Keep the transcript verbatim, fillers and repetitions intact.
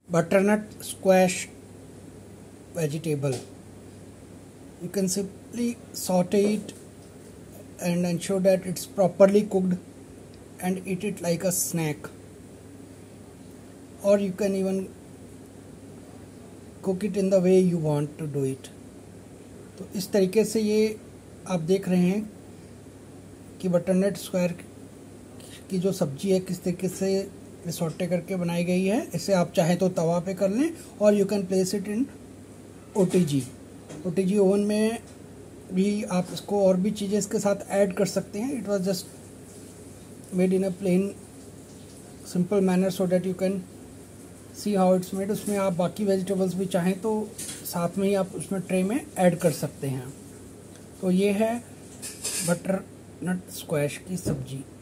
butternut squash vegetable. You can simply saute it and ensure that it's properly cooked and eat it like a snack, or you can even cook it in the way you want to do it. तो इस तरीके से ये आप देख रहे हैं कि बटरनट स्क्वायर की जो सब्जी है किस तरीके से सॉटे करके बनाई गई है। इसे आप चाहे तो तवा पे कर लें और you can place it in O T G O T G oven में भी आप इसको और भी चीज़ें इसके साथ ऐड कर सकते हैं। It was just made in a plain simple manner so that you can see how it's made. उसमें आप बाकी वेजिटेबल्स भी चाहें तो साथ में ही आप उसमें ट्रे में ऐड कर सकते हैं। तो ये है बटर नट स्क्वैश की सब्जी।